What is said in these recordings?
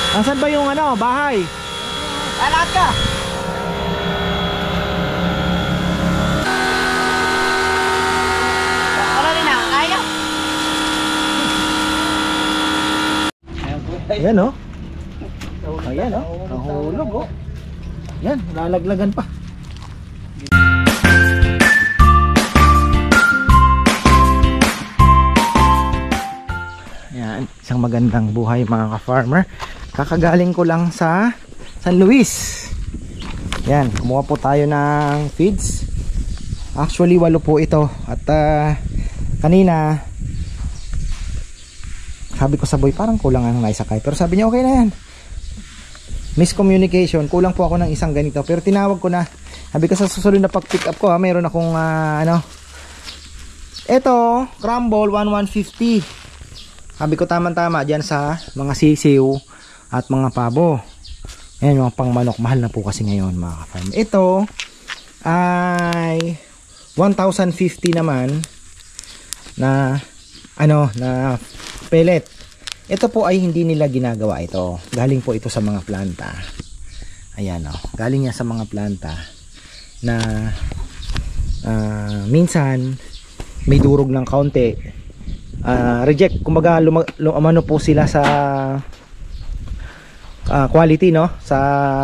Nasaan ba yung ano, bahay? Alat ka! Ano rin na? Kaya? Ayan o. Ayan o. Nahulog o. Yan, lalaglagan pa. Ayan, isang magandang buhay mga ka-farmer. Kakagaling ko lang sa San Luis. Yan, kumuha po tayo ng feeds. Actually 8 po ito. At kanina sabi ko sa boy parang kulang ang naisakay. Pero sabi niya okay na yan. Miscommunication, kulang po ako ng isang ganito. Pero tinawag ko na. Sabi ko sa susunod na pag-pick up ko mayroon akong ano. Ito, crumble 1150. Sabi ko tama-tama dyan sa mga sisiw at mga pabo. Ayan yung pang manok. Mahal na po kasi ngayon mga ka-farm. Ito ay 1,050 naman na ano na pellet. Ito po ay hindi nila ginagawa ito. Galing po ito sa mga planta. Ayan o. Galing yan sa mga planta na minsan may durog ng kaunti. Reject. Kumbaga lumano po sila sa quality no, sa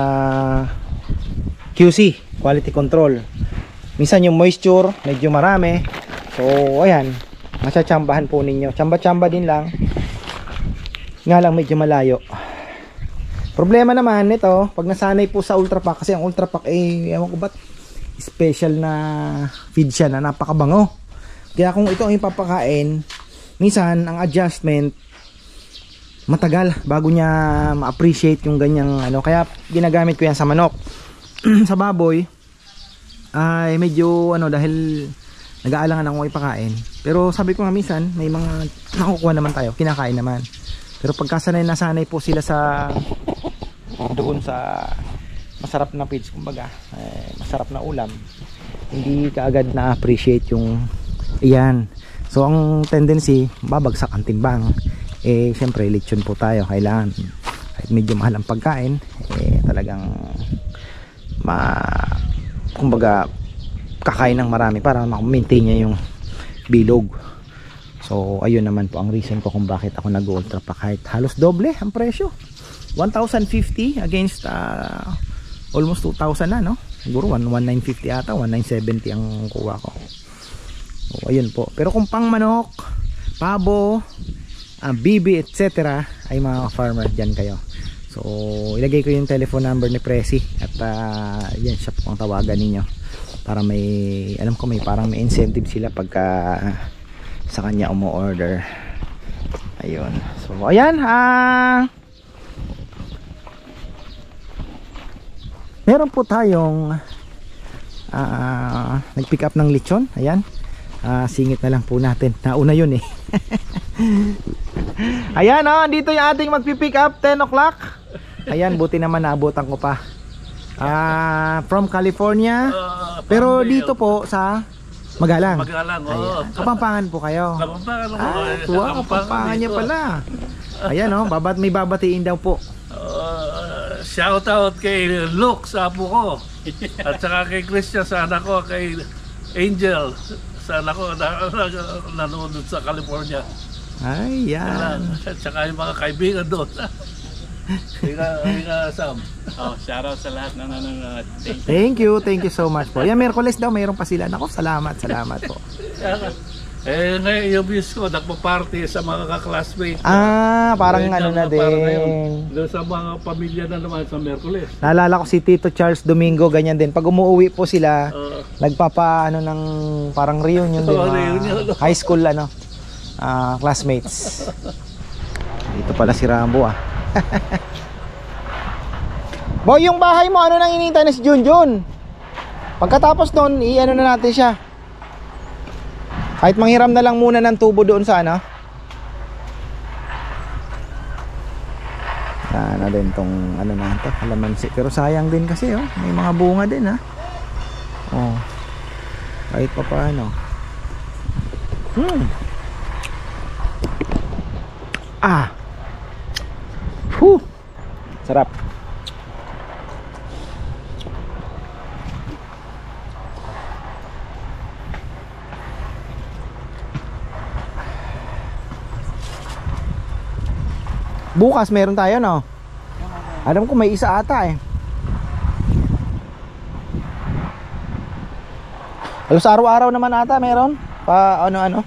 QC, quality control. Minsan yung moisture medyo marami. So ayan, matsatsambahan po ninyo. Tsamba-tsamba din lang. Nga lang medyo malayo. Problema naman nito, pag nasanay po sa Ultra Pack, kasi ang Ultra Pack ewan ko ba't special na feed siya na napakabango. Kaya kung ito ang ipapakain, minsan ang adjustment matagal bago niya ma-appreciate yung ganyang ano. Kaya ginagamit ko yan sa manok. Sa baboy ay medyo ano, dahil nag-aalangan akong ipakain. Pero sabi ko nga minsan may mga nakukuha naman tayo, kinakain naman. Pero pagkasanay nasanay po sila sa doon sa masarap na feeds, kumbaga masarap na ulam, hindi kaagad na-appreciate yung iyan. So ang tendency babagsak ang timbang. Siyempre lechon po tayo, kailangan kahit medyo mahal ang pagkain talagang kumbaga kakain ng marami para ma-maintain niya yung bilog. So ayun naman po ang reason ko kung bakit ako nag-ultra pack. Kahit halos doble ang presyo, 1,050 against almost 2,000 na no. Siguro 1,950 ata, 1,970 ang kuha ko. So ayun po. Pero kung pang manok, pabo, bibi etc. ay mga farmer dyan kayo. So ilagay ko yung telephone number ni Presi at yan siya po ang tawagan ninyo para may, alam ko may parang may incentive sila pagka sa kanya umu-order. Ayun. So ayan, meron po tayong nag-pick up ng lechon. Ayan. Singit na lang po natin. Nauna yun eh. Ayan o, dito yung ating magpipick up 10 o'clock. Ayan, buti naman naabutan ko pa. From California. Pero dito po sa Magalang. Magalang, oo. Kapampangan po kayo. Kapampangan ako. Tuwa, Kapampangan niya pala. Ayan o, may babatiin daw po. Shout out kay Luke sa apo ko. At saka kay Christian sa anak ko, kay Angel sa anak ko nanonood sa California. Ay, yan. At saka yung mga kaibigan doon. Sam. Shoutout sa lahat na nanonood. Thank you so much po. Yan, Merkules daw mayroon pa sila. Nako, salamat po. Ngayon yung views ko, nagpa-party sa mga ka-classmates. Parang ano na din. Doon sa mga pamilya na naman sa Merkules. Naalala ko si Tito Charles Domingo, ganyan din. Pag umuwi po sila, nagpapa ano ng parang reunion din. High school ano, classmates. Dito pala si Rambo Boy, yung bahay mo, ano nang inintay na si Junjun? Pagkatapos doon, i-ano na natin siya. Kahit manghiram na lang muna ng tubo doon sa ano. Sana din tong ano na ito, kalamansi. Pero sayang din kasi may mga bunga din kahit pa paano. Sarap. Bukas meron tayo, no? Alam ko may isa ata eh. Halos araw-araw naman ata meron. Pa ano-ano.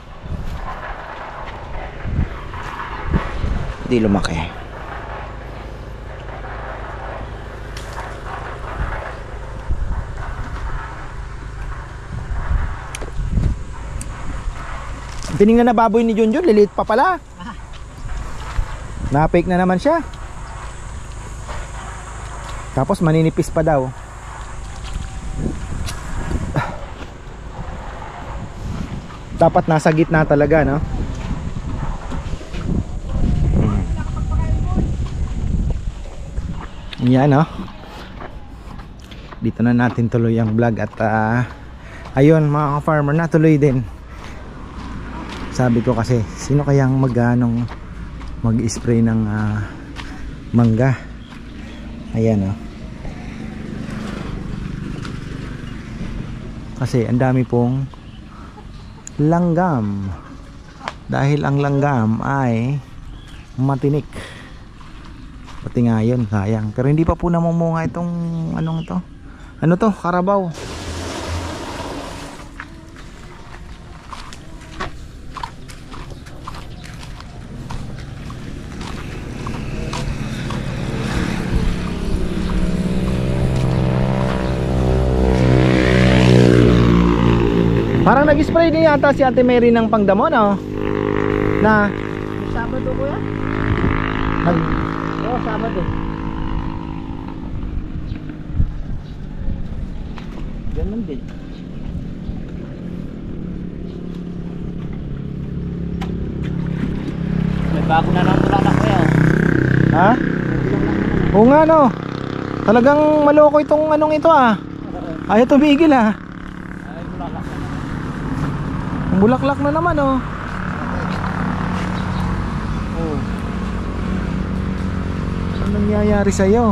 Hindi lumaki. Tiningnan na baboy ni Junjun, liliit pa pala. Na-fake na naman siya. Tapos maninipis pa daw. Dapat nasa gitna talaga, no? Yan, no? Dito na natin tuloy ang vlog. At ayun mga ka-farmer, natuloy din. Sabi ko kasi, sino kayang mag-spray ng mangga. Ayan, oh. Kasi ang dami pong langgam. Dahil ang langgam ay matinik. Pati nga yun, sayang. Pero hindi pa po namumunga itong anong to. Ano to? Karabaw. Parang nag-spray din yata si Ate Mary ng pangdamo, no? Na Sabado ko yan? Oo, Sabado. Ganun din. May bago na ng bulaklak ko yan. ha? Oo nga, no? Talagang maloko itong anong ito, ah. Ayaw tumigil, ah. Ay, bulaklak na. Ang bulaklak na naman, oh. Oh. Ano nangyayari sa'yo?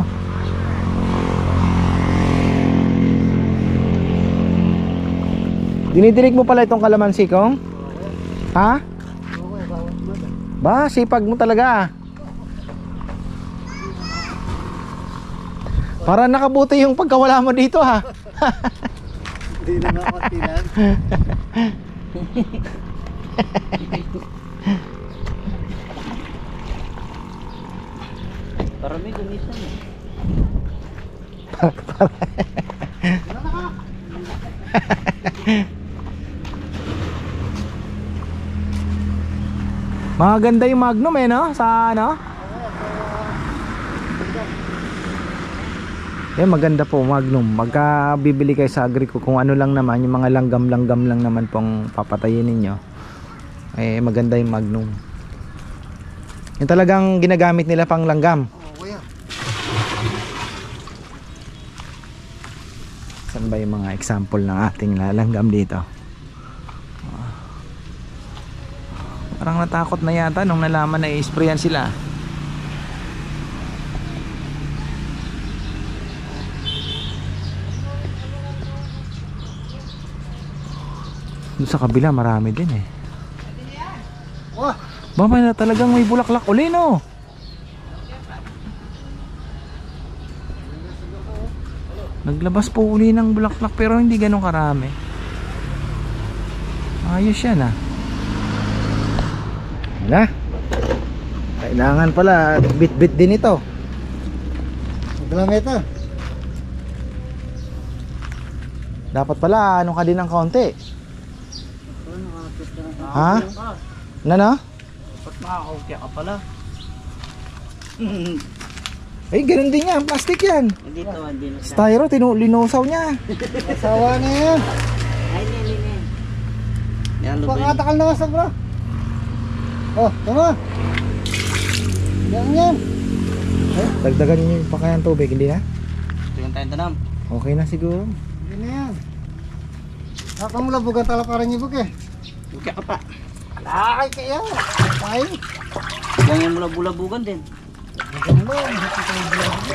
Dinidilig mo pala itong kalamansi kong? Ha? Ba, sipag mo talaga. Para nakabuti yung pagkawala mo dito, ha? Hindi na nakakontinan. Parami gumisan eh. Maganda yung Magnum eh, no? Sa ano? Eh, maganda po Magnum. Magka bibili kayo sa Agrico, kung ano lang naman, yung mga langgam-langgam lang naman pong papatayin ninyo, eh maganda yung Magnum. Yung talagang ginagamit nila pang langgam. Saan ba yung mga example ng ating langgam dito? Parang natakot na yata nung nalaman na i-sprayan sila. Doon sa kabila marami din eh. Ba, na talagang may bulaklak uli, no? Naglabas po uli ng bulaklak pero hindi ganun karami. Ayos yan, ah. Na, kailangan pala bit-bit din ito. Maglang ito. Dapat pala ano ka din ng konti. Ha? Na? Ba't makakaukya ka pala? Eh, ganun din yan, plastic yan. Hindi to, hindi na. Styro, linusaw niya. Asawa na yan. Ay, hindi. Yan, lubay. Pakatakal na sa bro. Oh, tama. Yan. Dagdagan niyo yung pakayang tubig, hindi na? Tingnan tayo tanam. Okay na siguro. Hindi na yan. Ako mula bugan talaparan niyo buke. Ukya ka pa. Ay, kaya. Ay. Yan yung mula bulabugan din. Bugan mo.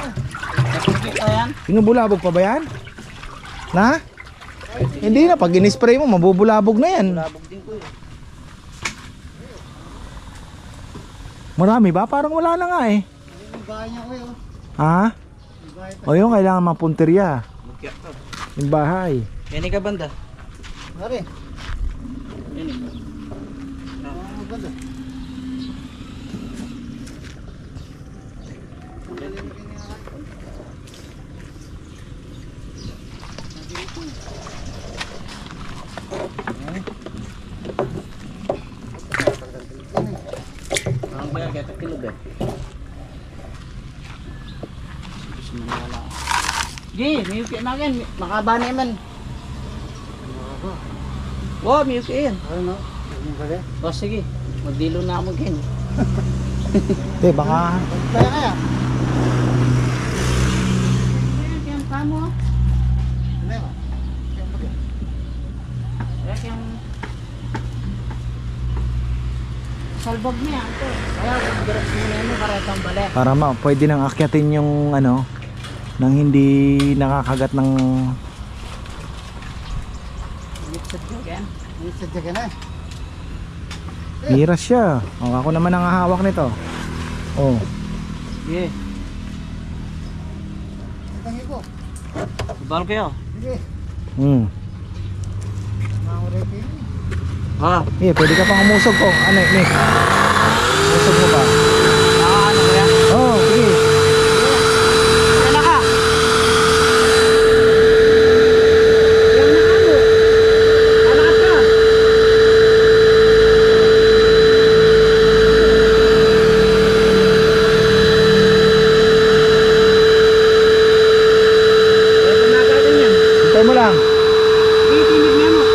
yan? Binubulabog pa ba yan? Na? Hindi na, pag in-spray mo, mabubulabog na yan. Labog din po yun. Marami ba? Parang wala na nga eh. Yung bahay niya ko yun. Ha? Yung bahay pa. O yun, kailangan mapunterya. Yung bahay. Yan ka banda. Pare. Yan eh. Ang ganda. Ang bayan kaya takilog eh. Gi, miyuki na yan. Makaba na man. Wow, miyuki yan. Ano no? Yung pare. O sige, magdilo na ako kin. Hindi, baka... Kaya kaya. Kaya kamo. Ano yun? Kaya salbog niya ito. Kaya diretso mo na yun para itong balik. Para pwede nang akyatin yung ano, nang hindi nakakagat ng... Lipsat ko yan. Sadya ka na. Miras siya. O, ako naman ang hahawak nito. Oh. Sige. Tangi ko. Bal kayo. Sige. Maurete. Ha? Pwede ka pang umusog ko. Ano, Nick? Umusog mo ba? Ano ba yan? Oh, sige. Kaya na ka. Yung nakano. Anak ka. Ito na agad yan. Hintay mo lang. Titinig niya mo.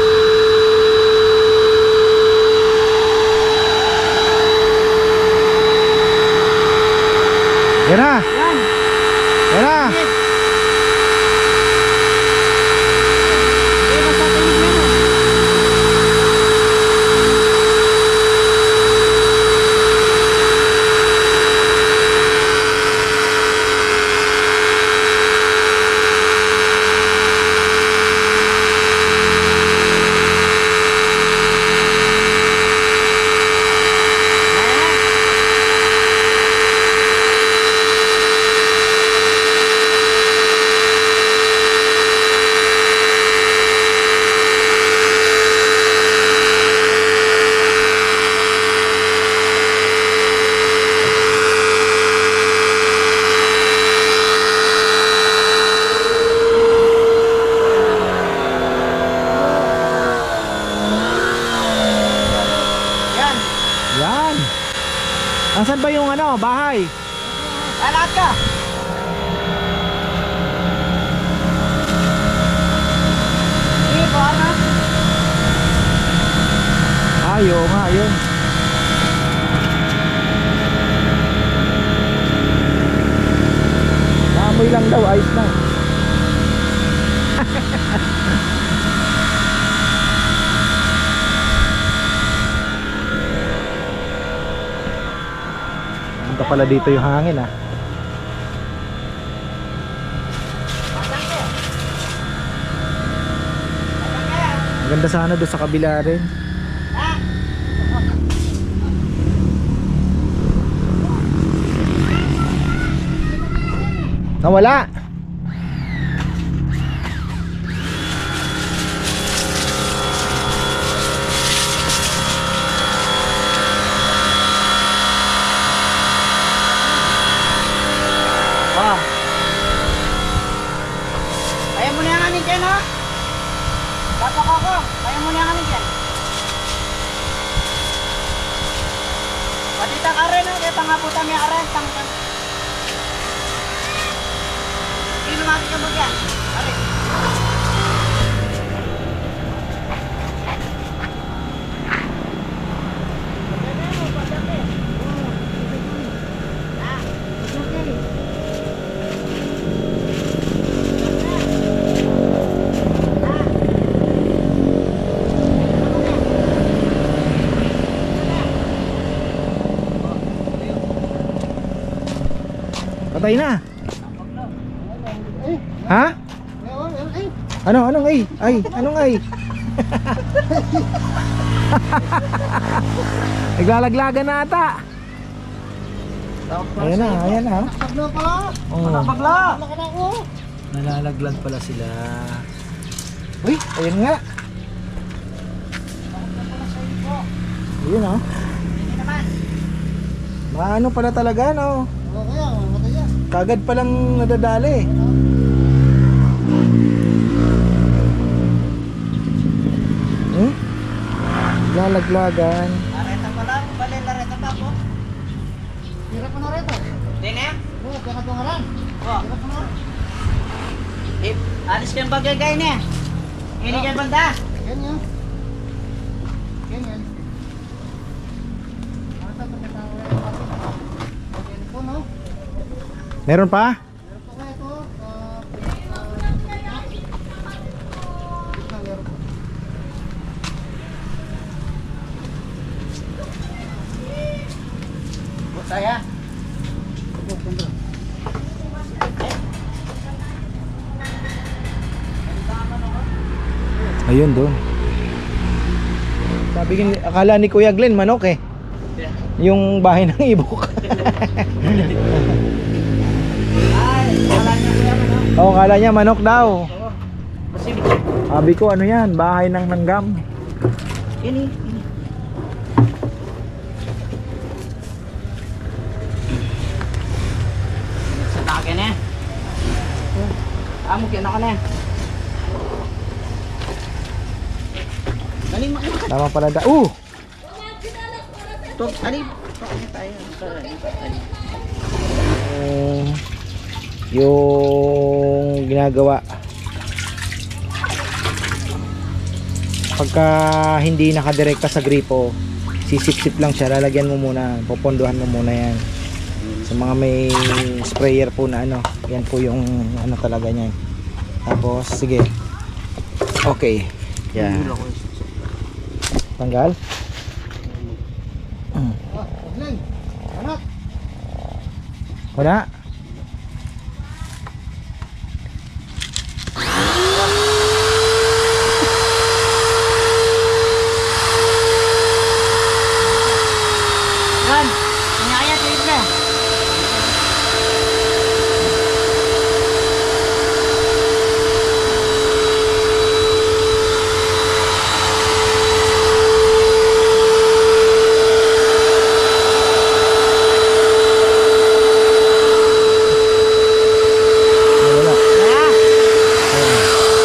Yan na. Yan. Yan na. Eh, basta tinig niya mo. Yan. Yan. Nasaan ba yung ano, bahay? Anak ka. Sige, kuha na. Ayo nga, yun. Naamoy lang daw, ayos na. Punta pala dito yung hangin ah. Maganda sana doon sa kabila rin. Nawala. Wah. Kaya mo na yung amin dyan, ha? Dapat ako. Kaya mo na yung amin dyan. Patita ka rin, ha? Kaya pangaputan niya ka rin. Hindi lumati ka mo dyan. Kari. Patay na. Ha? Eh. Anong ay? Ay, anong ay? Naglalaglagan na ata. Ayan na. Paglo pa. Oh. Bagla! Laki na ako. Nalalaglag pala sila. Uy, ayun nga. Ayun oh. Maano pala talaga no. O kaya, matay yan. Kagad palang nadadali. Lalaglagan. Lareta pa lang, bali lareta pa po. Hirap mo na rito. Di na yan? Oo, kaya katungaran. Oh. Hirap mo na. Alis kayong bagay niya. Ini kayo banda. Ganyan. Ganyan. Ata pa katawag rin pa. Ganyan po, no? Meron pa? Meron pa kaya ito. Meron pa. Saya. Ayun doon. Akala ni Kuya Glenn manok eh. Yung bahay ng ibok. Ay, wala niya kuya ano. Oo, akala niya manok daw. Kasi Sabi ko ano yan, bahay ng langgam. ini. Sa takin eh. Amo kaya na. Dali mo. Tama pala da. Tok, ali. Pakanya tayo. Yung ginagawa pagka hindi nakadirekta sa gripo, sisip-sip lang siya, lalagyan mo muna, popondohan mo muna yan sa mga may sprayer po na ano, yan po yung ano talaga niyan. Tapos sige, okay, yan, tanggal. Pagling. Anak. Wala. Yan. Kanyaya tiip na. Wala. Kaya.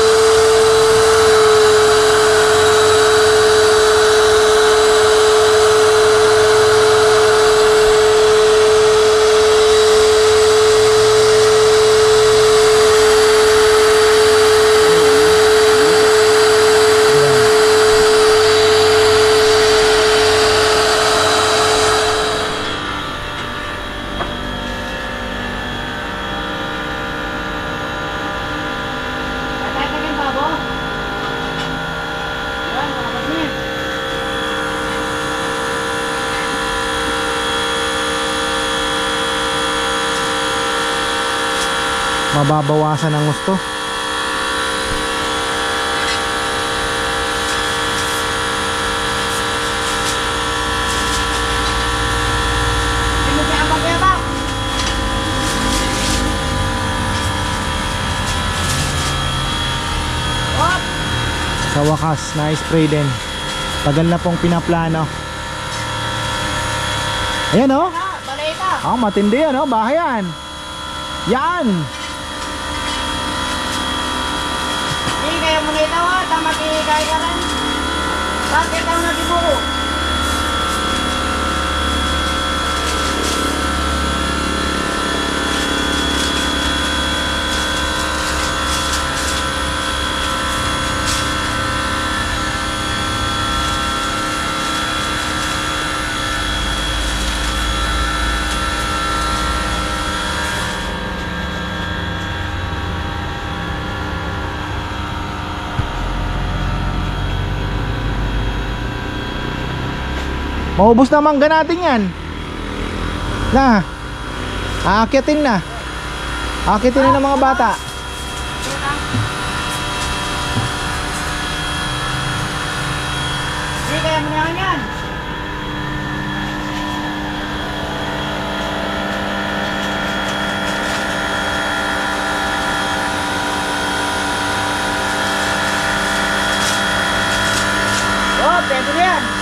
Tatagin babo. Yan, tapos niya. Mababawasan ang gusto. Sino siya ang magyabak? Hop! Sa wakas, na-spray din. Tagal na pong pinaplano. Ayan oh. Ah, balita. Matindi yan oh, bahay yan. Yan. Hindi kayo muna itawa, tama kaya ka rin. Bakit ang nagiburo? Maubos na mangga natin yan. Na. Aakyatin na. Aakyatin na ng mga bata. kaya mo na yan. Oh, pwede na yan.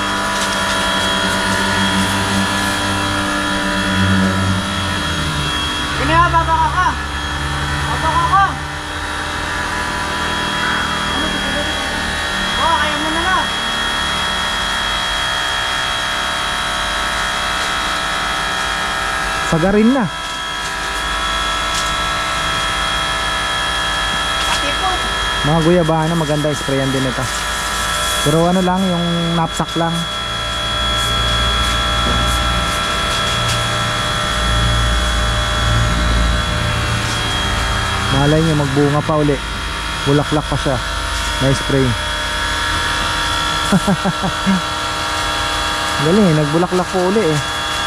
Hindi na, babaka ka. Babaka ka. Oh, kaya mo na na. Sagarin na. Pati po. Mga guyabana, maganda sprayan din ito. Pero ano lang, yung knapsack lang. Malay nyo, magbunga pa uli. Bulaklak pa siya. May spray. Galing, nagbulaklak po uli eh.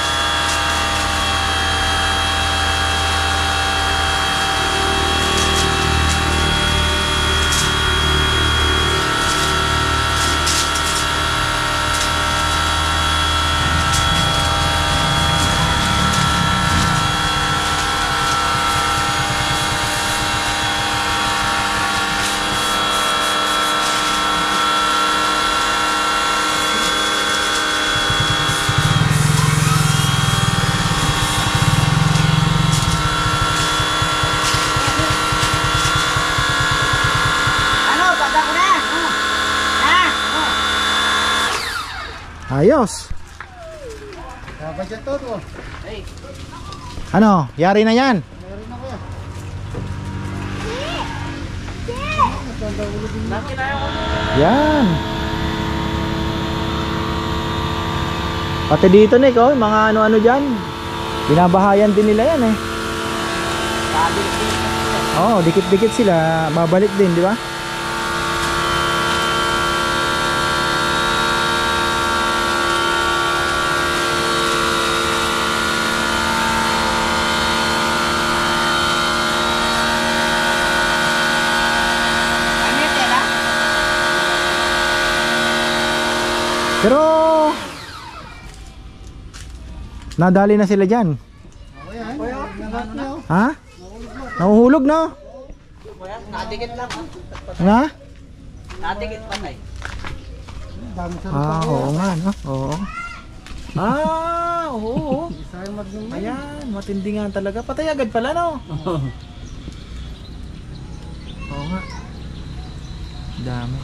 Ano, baba ko na. Ha? Ayos. Budget to to. Ano, yari na yan. Meron na kuya. Yan. Pati dito Nick, oh, mga ano-ano dyan. Binabahayan din nila yan eh. Oo, dikit-dikit sila. Babalik din, di ba? Ano yung tela? Pero nadali na sila dyan. Kuya, lahat niyo. Ha? Nahuhulog no? Nadikit lang. Nga? Nadikit pa tayo. Dami sa Ah, oo nga no? Oo. Ah, oo. Isang magnum. Ayan, matindi nga talaga. Patay agad pala no? Oo nga. Dami.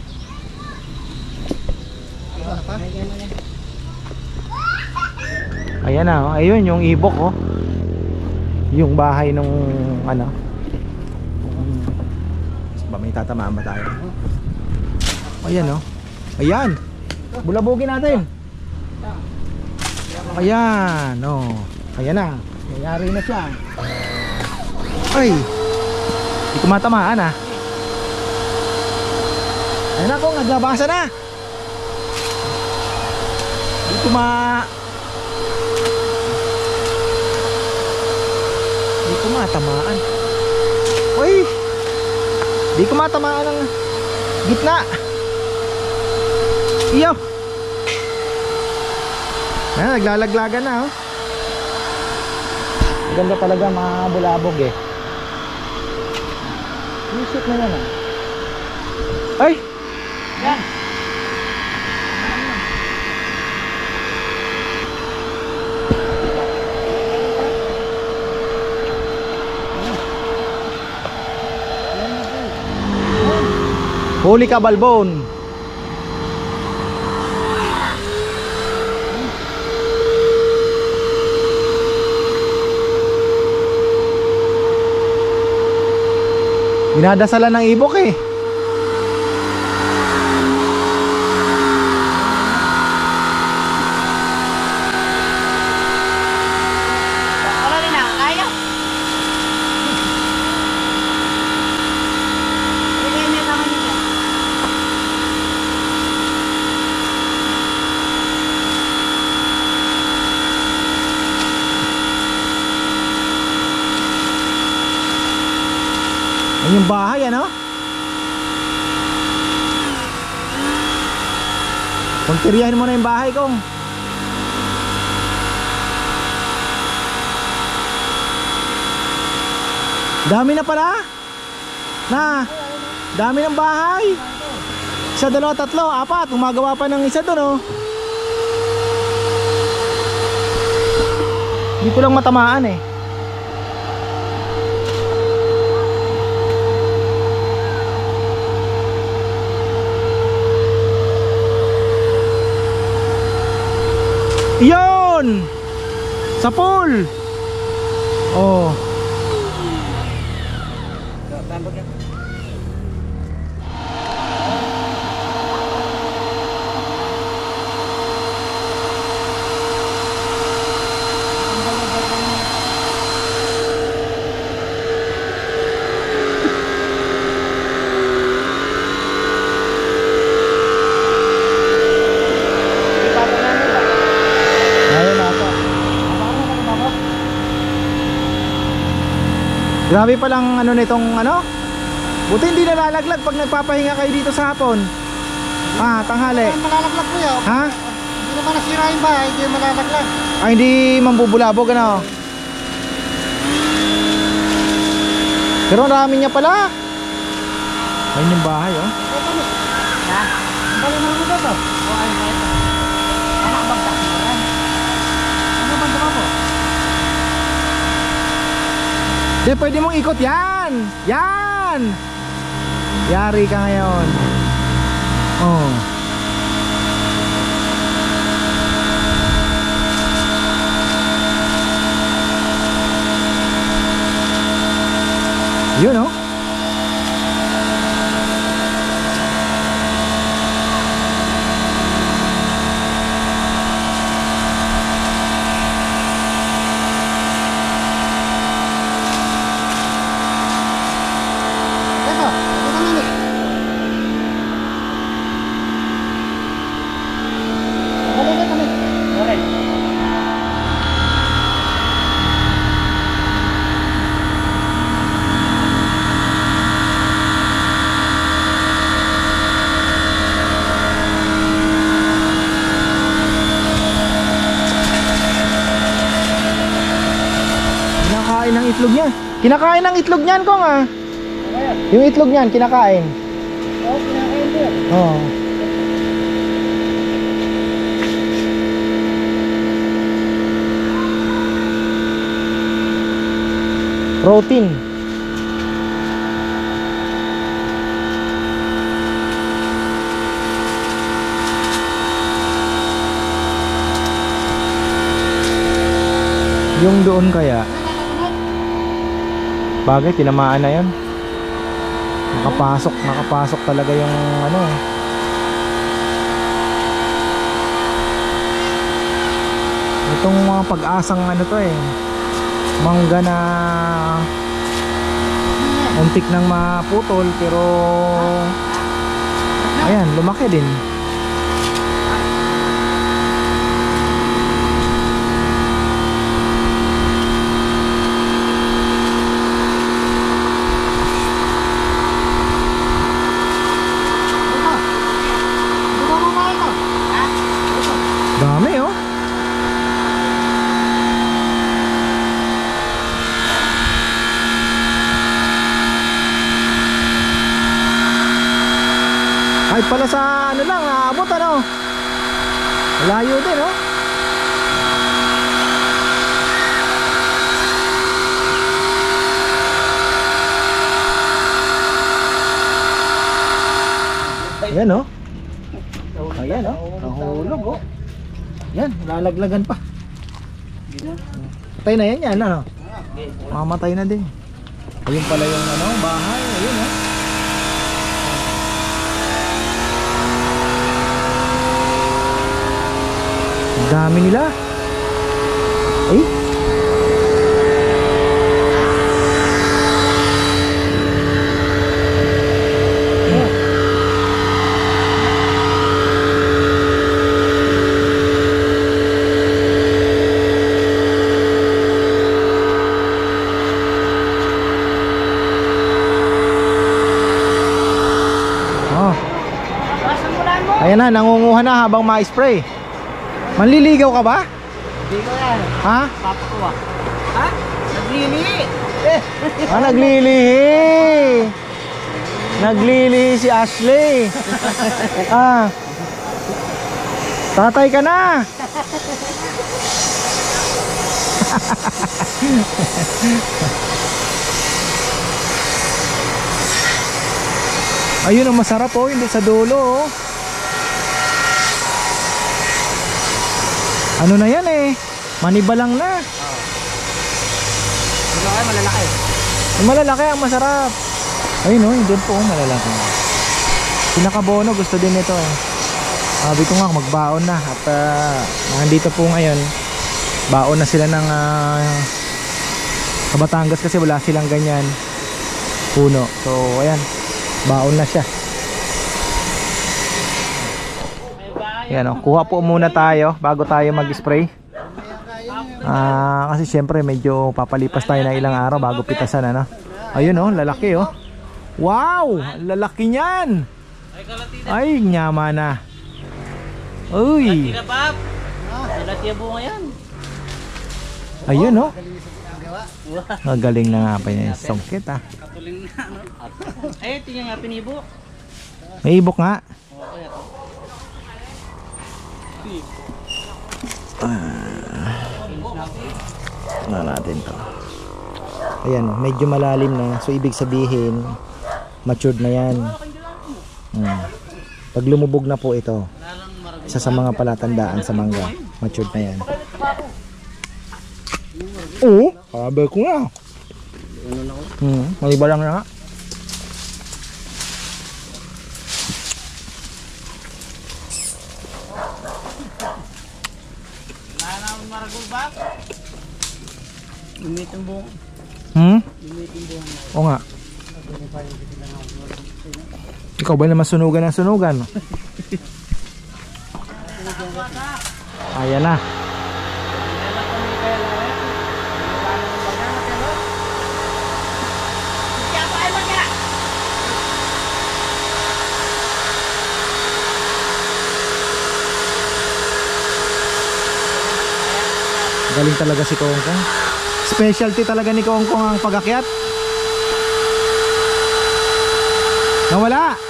Ayan na, oh. Ayun yung ibok oh. Yung bahay nung ano. Ba may tatamaan ba tayo? Ayan oh. Ayan. Bulabugin natin. Ayan, oh. Ayan na. Nangyari na siya. Ay. Hindi ko matamaan ah. Ayan ako, naglabasa na. Hindi ko Hindi ko matamaan. Uy! Hindi ko matamaan ang gitna. Iyo! Ayan, naglalaglagan na oh. Maganda talaga mga bulabog eh. Isip na yan ah. Ay! Yan. Huli ka balbon. Dinadasalan ng ibok eh. Wala rin na, kaya. Hindi niya tama nito. Yan yung bahay ano? Pagtiriyahin mo na yung bahay kong. Dami na pala. Na, dami ng bahay. Isa, dalawa, tatlo, apat. Gumagawa pa ng isa doon, oh. Hindi ko lang matamaan eh. Iyon! Sa pool! Oh. Grabe palang ano nitong ano. Buti hindi nalalaglag pag nagpapahinga kayo dito sa hapon. Tanghali. Malalaglag po yun. Ha? Hindi naman nasira yung bahay, hindi malalaglag. Ay, hindi mambubulabog ano. Pero ang dami niya pala. Ayun yung bahay, oh. Ha? Ang dali mo dito. O ay may ito. Anak bagsak mo rin. Ano bang tama po? Di, pwede mong ikot yan. Yan. Yari ka ngayon. Oh. Yun, oh. Teka, ito na minute. Balik kami. Oren. Kinakain ng itlog niya. Kinakain ng itlog niyan, Kong, ah. Yung itlog niyan, kinakain. Oo, kinakain ko yan. Oo. Protein. Yung doon kaya, bagay tinamaan na yan. Nakapasok talaga yung ano. Itong mga pag-asang ano to eh, mangga na untik nang maputol pero ayan, lumaki din. Di ba kumain to? Dami, oh. Ay pala sa ano lang, naabot ano. Layo din, oh. Ayan, oh. Ayan, oh. Nahulog, oh. Yan, lalaglagan pa. Patay na yan, ano. Mamatay na din. Ayun pala yung ano, bahay. Ayun, oh. Ang dami nila. Ay. Basan mo lang mo. Ayan na, nangunguha na habang ma-spray. Manliligaw ka ba? Hindi ko yan. Ha? Papa ko ah. Ha? Naglili. Ah, naglilihi. Naglilihi si Ashley. Ah. Tatay ka na. Ayun ang masarap oh, hindi sa dulo oh. Ano na yan eh? Manibalang na. Ito ay malalaki. Malalaki ang masarap. Ayun oh, doon po malalaki. Pinakabono gusto din ito eh. Sabi ko nga magbaon na at nandito po ngayon. Baon na sila ng sa Batangas kasi wala silang ganyan puno. So ayan, baon na siya. Ayan oh, kuha po muna tayo bago tayo mag-spray. Kasi syempre medyo papalipas tayo na ilang araw bago pitasan ano. Ayun oh, lalaki oh. Wow, lalaki niyan. Ay, nyama na. Uy. Lalaki ang bunga yan. Ayun oh. Magaling na nga pa niya yung songkit ah. Katuling na ano. Ay, tingnan nga pinibok. May ibok nga. Na natin to. Ayan, medyo malalim na. So ibig sabihin matured na yan. Pag lumubog na po ito, isa sa mga palatandaan sa mangga, matured na yan. Oo, sabi ko nga. Malibalang na nga. Maragol ba? Lumit ang bunga. Oo nga. Ikaw ba naman sunugan ng sunugan? Ayan na. Galing talaga si Kongkong. Specialty talaga ni Kongkong ang pag-akyat. Nawala.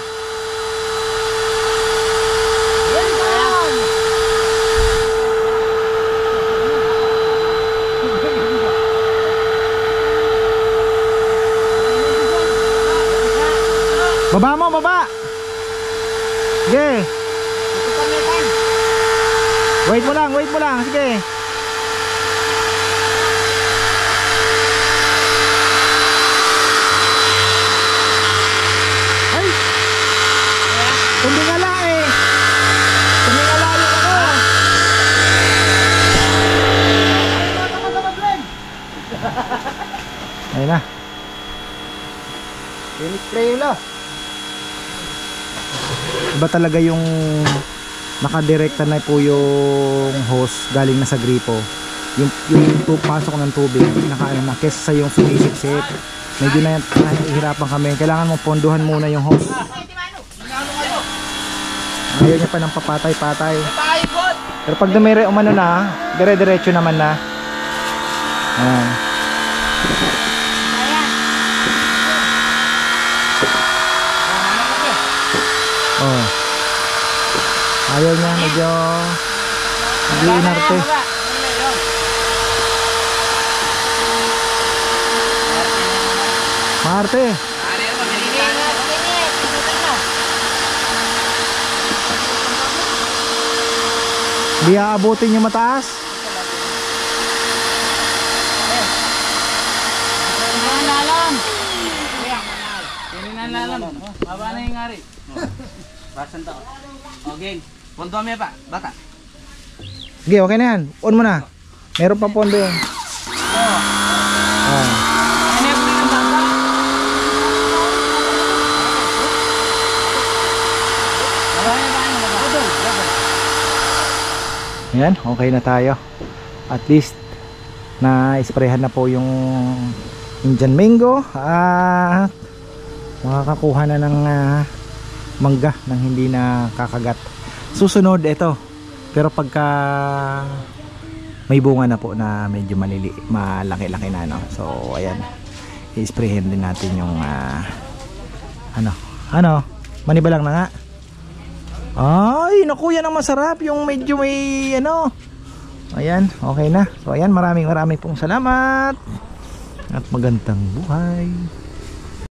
Baba mo, baba. Sige. Wait mo lang, wait mo lang. Sige. Tumingala eh. Tumingala yung ako. Ayun na. Spray ulo. Iba talaga yung nakadirekta na po yung hose galing na sa gripo. Yung pasok ng tubig nakaano na kesa sa yung sumisip-sip. Medyo na nahihirapan kami. Kailangan mong ponduhan muna yung hose. Ayaw niya pa ng papatay-patay. Pero pag dumire umano na, dire-diretso naman na. Ayan. Oh. Ayaw niya, medyo nag-iinarte. Marte. Di aabutin yung mataas. Nalalam. Nalalam. Baba na yung ngari. Basan to. Okay. Pondo mo pa, bata. Sige, okay na yan. On mo na. Meron pa pondo yun. Ayan, okay na tayo. At least na-sprayhan na po yung Indian mango at makakakuha na ng mangga nang hindi na kakagat. Susunod ito. Pero pagka may bunga na po na medyo malaki-laki na, no? So ayan, i-sprayhin din natin yung manibalang na nga. Ay naku, yan ang masarap, yung medyo may ayan, okay na. So ayan, maraming pong salamat at magandang buhay.